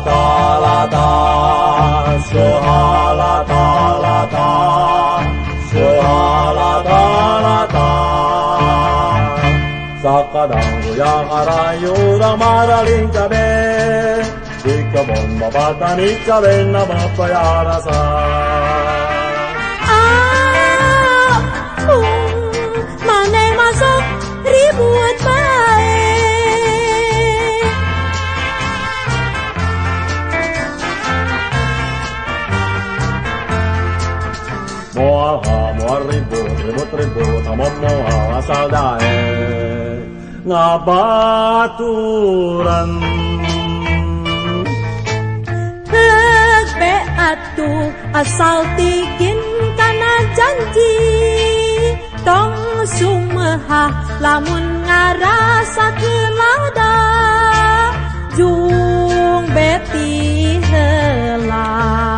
Suhalata, suhalata, lata, suhalata, lata. Sakadang yang arayu dan maraling kabe, ikabon mabata ni kabe na mapayarasan. Mana masuk ribut baik. Mual ribut, amom mual asal dae ngabaturan. Hegbe atu asal tigin kana janji. Tong sumeha lamun ngarasa kelada jung beti heula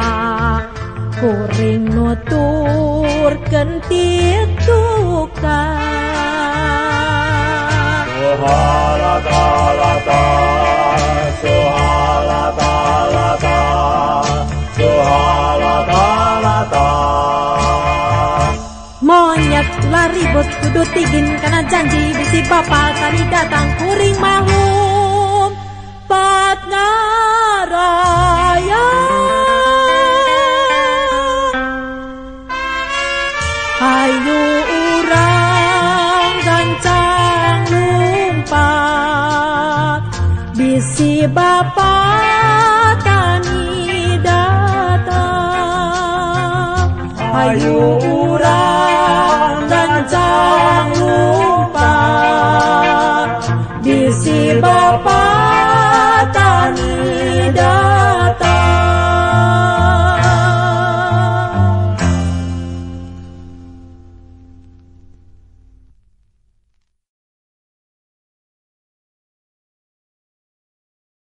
kuring nuturkeun tituka. Suhalata lata, suhalata lata, suhalata lata. Monyet lari bos kudu tigin karena janji bisi bapak tadi datang kuring mahum pat ngaraya. Ayu urang gancang lumpat bisi bapak tani datang. Ayu